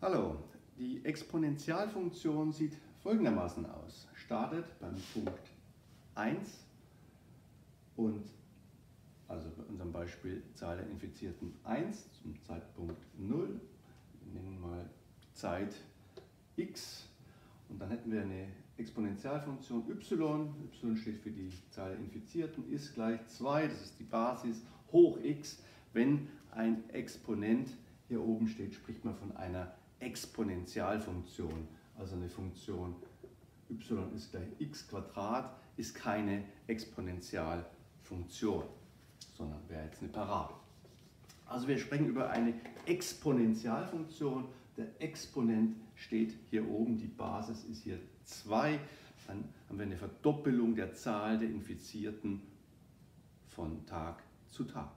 Hallo, die Exponentialfunktion sieht folgendermaßen aus. Startet beim Punkt 1 und also bei unserem Beispiel Zahl der Infizierten 1 zum Zeitpunkt 0. Wir nehmen mal Zeit x und dann hätten wir eine Exponentialfunktion y. Y steht für die Zahl der Infizierten, ist gleich 2, das ist die Basis, hoch x. Wenn ein Exponent hier oben steht, spricht man von einer Exponentialfunktion, also eine Funktion y ist gleich x², ist keine Exponentialfunktion, sondern wäre jetzt eine Parabel. Also wir sprechen über eine Exponentialfunktion. Der Exponent steht hier oben, die Basis ist hier 2. Dann haben wir eine Verdoppelung der Zahl der Infizierten von Tag zu Tag.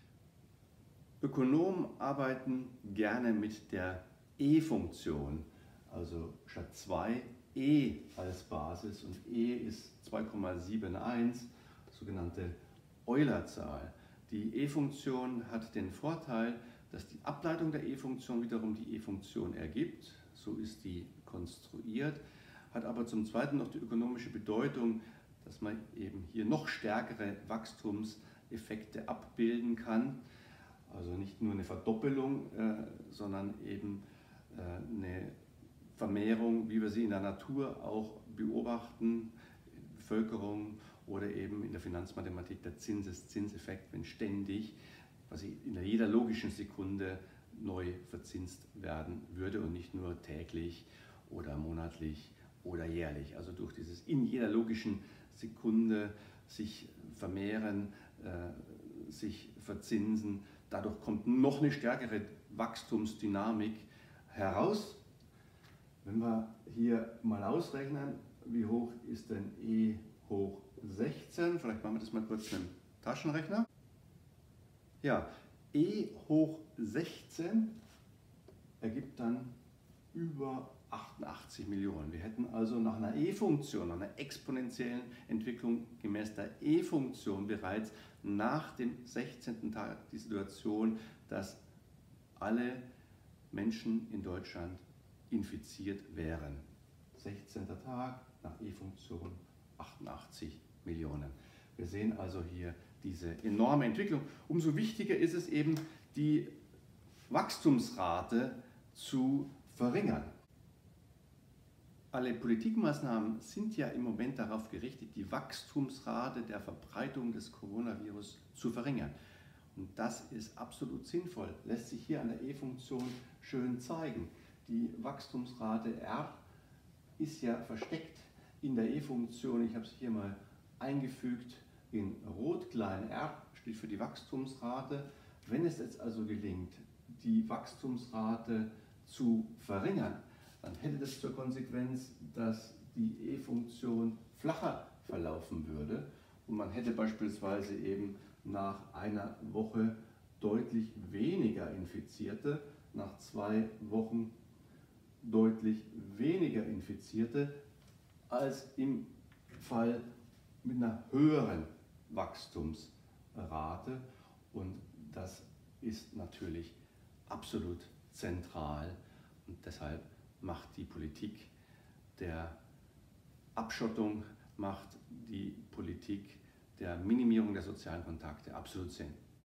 Ökonomen arbeiten gerne mit der E-Funktion, also statt 2 e als Basis, und e ist 2,71, sogenannte Eulerzahl. Die E-Funktion hat den Vorteil, dass die Ableitung der E-Funktion wiederum die E-Funktion ergibt, so ist die konstruiert, hat aber zum Zweiten noch die ökonomische Bedeutung, dass man eben hier noch stärkere Wachstumseffekte abbilden kann. Also nicht nur eine Verdoppelung, sondern eben eine Vermehrung, wie wir sie in der Natur auch beobachten, Bevölkerung oder eben in der Finanzmathematik der Zinseszinseffekt, wenn ständig, quasi in jeder logischen Sekunde neu verzinst werden würde und nicht nur täglich oder monatlich oder jährlich. Also durch dieses in jeder logischen Sekunde sich vermehren, sich verzinsen, dadurch kommt noch eine stärkere Wachstumsdynamik heraus. Wenn wir hier mal ausrechnen, wie hoch ist denn e hoch 16? Vielleicht machen wir das mal kurz mit dem Taschenrechner. Ja, e hoch 16 ergibt dann über 88 Millionen. Wir hätten also nach einer E-Funktion, einer exponentiellen Entwicklung gemäß der E-Funktion bereits nach dem 16. Tag die Situation, dass alle Menschen in Deutschland infiziert wären. 16. Tag nach E-Funktion 88 Millionen. Wir sehen also hier diese enorme Entwicklung. Umso wichtiger ist es eben, die Wachstumsrate zu verringern. Alle Politikmaßnahmen sind ja im Moment darauf gerichtet, die Wachstumsrate der Verbreitung des Coronavirus zu verringern. Und das ist absolut sinnvoll, lässt sich hier an der E-Funktion schön zeigen. Die Wachstumsrate R ist ja versteckt in der E-Funktion. Ich habe es hier mal eingefügt in rot, klein r steht für die Wachstumsrate. Wenn es jetzt also gelingt, die Wachstumsrate zu verringern, dann hätte das zur Konsequenz, dass die E-Funktion flacher verlaufen würde und man hätte beispielsweise eben nach einer Woche deutlich weniger Infizierte, nach 2 Wochen deutlich weniger Infizierte als im Fall mit einer höheren Wachstumsrate, und das ist natürlich absolut zentral und deshalb macht die Politik der Abschottung, macht die Politik der Minimierung der sozialen Kontakte absolut Sinn.